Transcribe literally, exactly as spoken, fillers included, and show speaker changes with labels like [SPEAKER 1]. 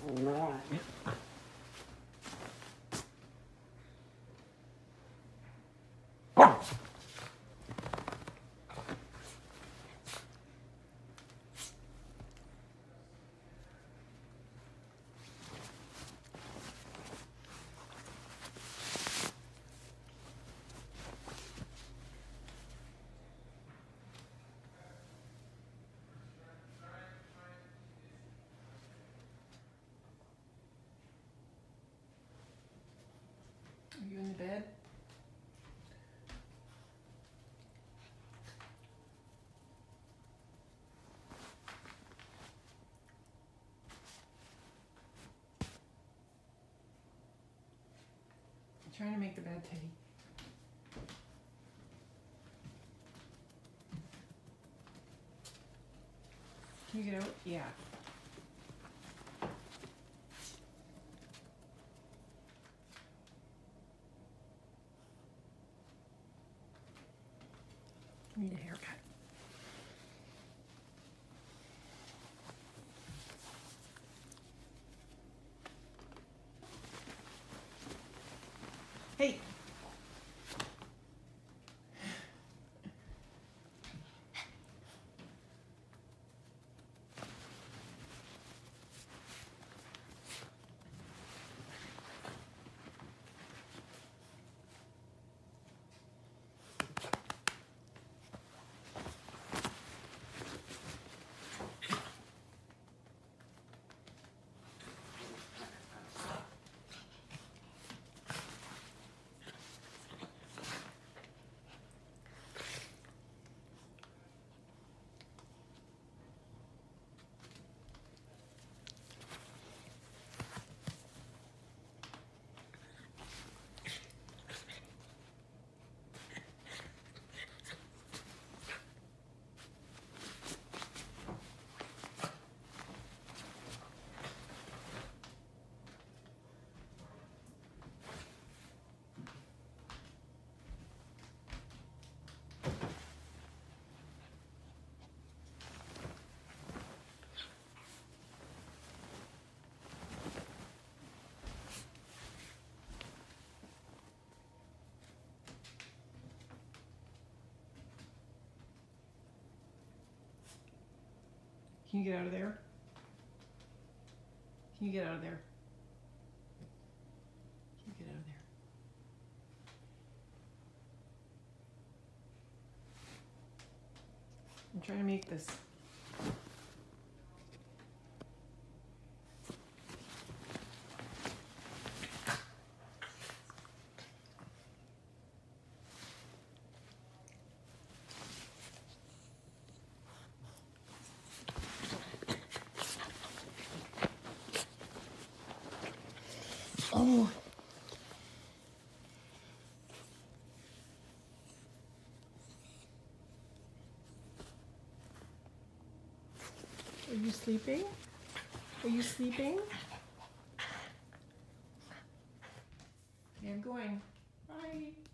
[SPEAKER 1] Are you in the bed? I'm trying to make the bed, Teddy. Can you get out? Yeah. I need a haircut. Hey. Can you get out of there? Can you get out of there? Can you get out of there? I'm trying to make this. Oh. Are you sleeping? Are you sleeping? Okay, I'm going. Bye.